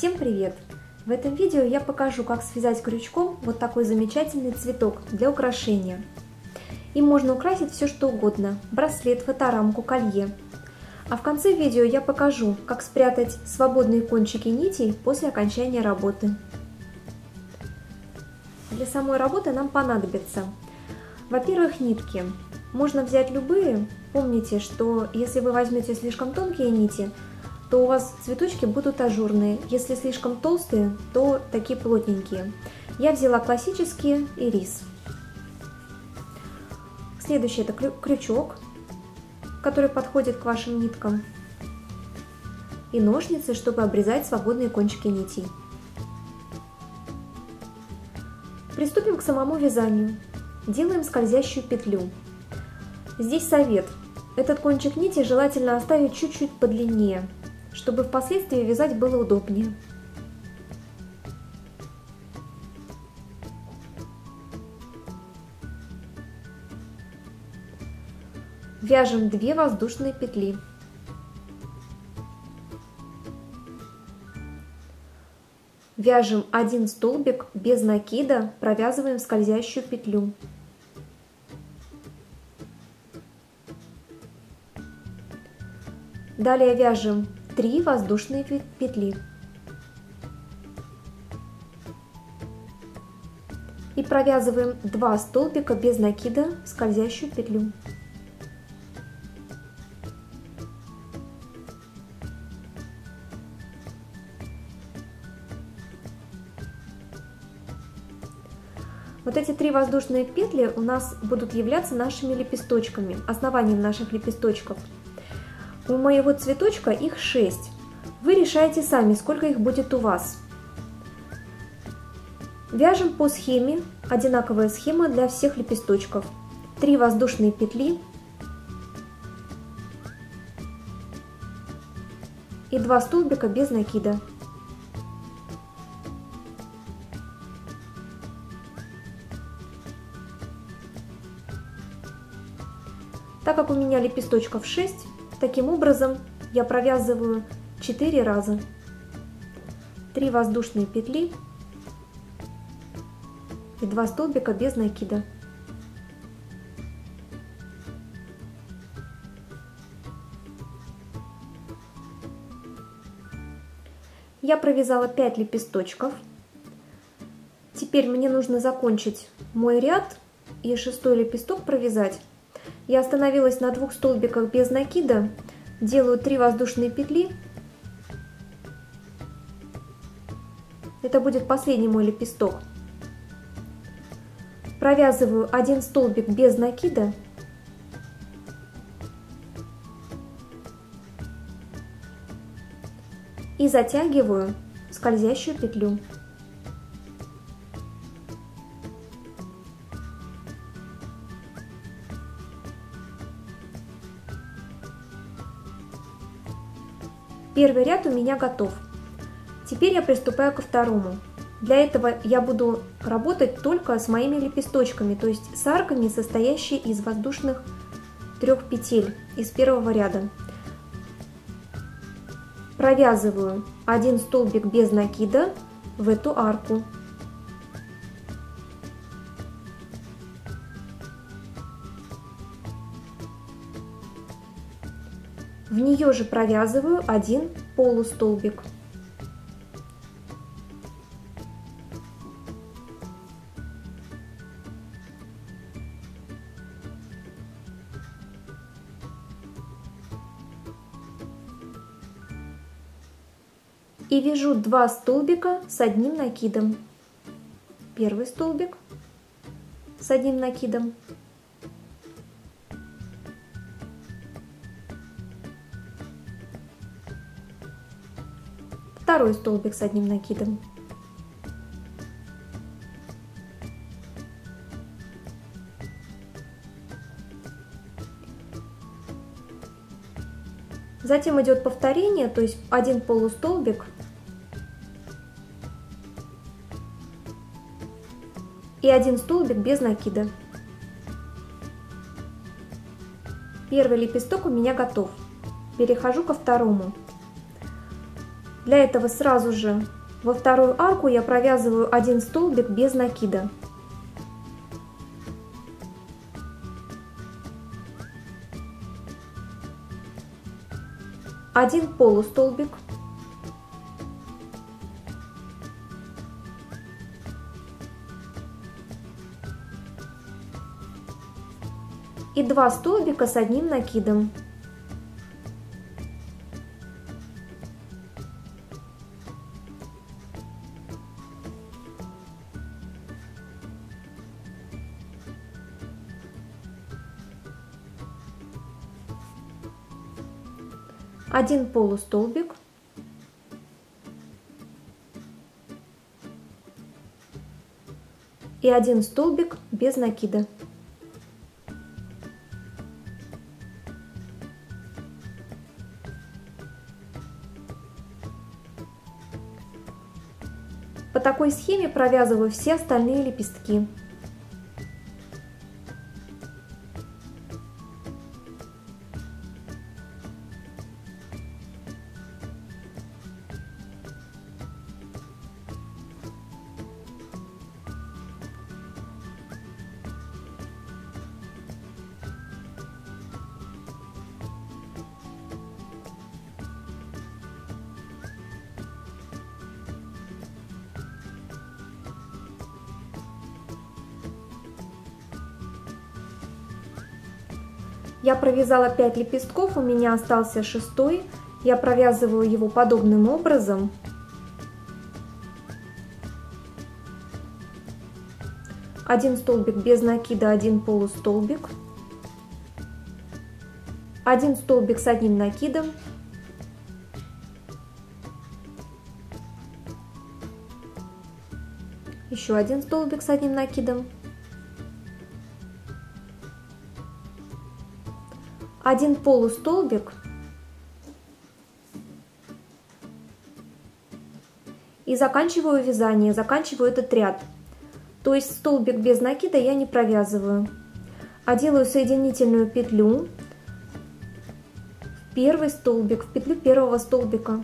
Всем привет! В этом видео я покажу, как связать крючком вот такой замечательный цветок для украшения. Им можно украсить все что угодно – браслет, фоторамку, колье. А в конце видео я покажу, как спрятать свободные кончики нитей после окончания работы. Для самой работы нам понадобится, во-первых, нитки. Можно взять любые. Помните, что если вы возьмете слишком тонкие нити, то у вас цветочки будут ажурные. Если слишком толстые, то такие плотненькие. Я взяла классические и рис. Следующий это крючок, который подходит к вашим ниткам. И ножницы, чтобы обрезать свободные кончики нитей. Приступим к самому вязанию. Делаем скользящую петлю. Здесь совет. Этот кончик нити желательно оставить чуть-чуть подлиннее, чтобы впоследствии вязать было удобнее. Вяжем 2 воздушные петли. Вяжем 1 столбик без накида, провязываем скользящую петлю. Далее вяжем 3 воздушные петли. И провязываем 2 столбика без накида в скользящую петлю. Вот эти 3 воздушные петли у нас будут являться нашими лепесточками, основанием наших лепесточков. У моего цветочка их 6. Вы решаете сами, сколько их будет у вас. Вяжем по схеме, одинаковая схема для всех лепесточков. 3 воздушные петли и 2 столбика без накида. Так как у меня лепесточков 6, таким образом я провязываю 4 раза. 3 воздушные петли и 2 столбика без накида. Я провязала 5 лепесточков. Теперь мне нужно закончить мой ряд и 6-й лепесток провязать. Я остановилась на 2 столбиках без накида, делаю 3 воздушные петли. Это будет последний мой лепесток. Провязываю 1 столбик без накида. И затягиваю скользящую петлю. Первый ряд у меня готов. Теперь я приступаю ко второму. Для этого я буду работать только с моими лепесточками, то есть с арками, состоящими из воздушных 3 петель из первого ряда. Провязываю 1 столбик без накида в эту арку. В нее же провязываю 1 полустолбик. И вяжу 2 столбика с 1 накидом. Первый столбик с 1 накидом. Второй столбик с 1 накидом. Затем идет повторение, то есть 1 полустолбик и 1 столбик без накида. Первый лепесток у меня готов. Перехожу ко второму. Для этого сразу же во вторую арку я провязываю один столбик без накида. Один полустолбик. И 2 столбика с одним накидом. Один полустолбик. И один столбик без накида. По такой схеме провязываю все остальные лепестки. Я провязала 5 лепестков, у меня остался 6-й. Я провязываю его подобным образом. Один столбик без накида, один полустолбик. Один столбик с одним накидом. Еще один столбик с одним накидом. Один полустолбик и заканчиваю вязание, заканчиваю этот ряд. То есть столбик без накида я не провязываю, а делаю соединительную петлю в первый столбик, в петлю первого столбика.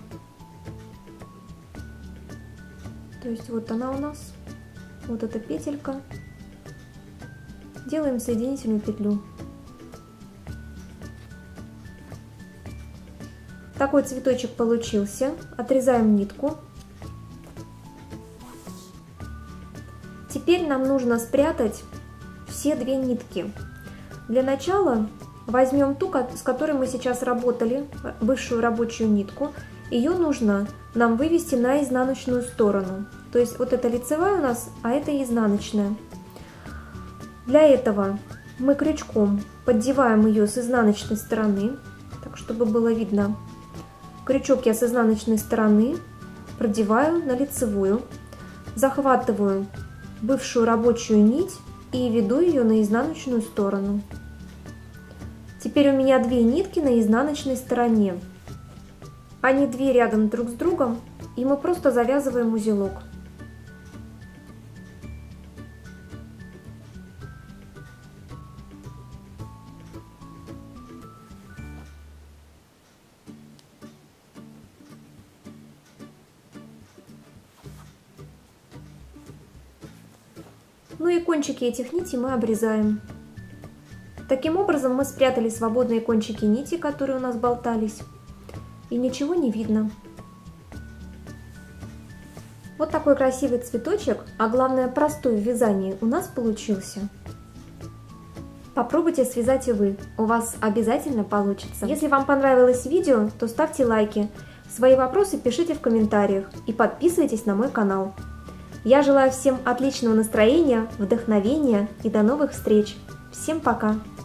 То есть вот она у нас, вот эта петелька. Делаем соединительную петлю. Такой цветочек получился. Отрезаем нитку. Теперь нам нужно спрятать все 2 нитки. Для начала возьмем ту, с которой мы сейчас работали, бывшую рабочую нитку. Ее нужно нам вывести на изнаночную сторону. То есть вот это лицевая у нас, а это изнаночная. Для этого мы крючком поддеваем ее с изнаночной стороны, так чтобы было видно. Крючок я с изнаночной стороны продеваю на лицевую, захватываю бывшую рабочую нить и веду ее на изнаночную сторону. Теперь у меня 2 нитки на изнаночной стороне. Они 2 рядом друг с другом, и мы просто завязываем узелок. Ну и кончики этих нитей мы обрезаем. Таким образом мы спрятали свободные кончики нити, которые у нас болтались, и ничего не видно. Вот такой красивый цветочек, а главное простой в вязании, у нас получился. Попробуйте связать и вы, у вас обязательно получится. Если вам понравилось видео, то ставьте лайки, свои вопросы пишите в комментариях и подписывайтесь на мой канал. Я желаю всем отличного настроения, вдохновения и до новых встреч. Всем пока!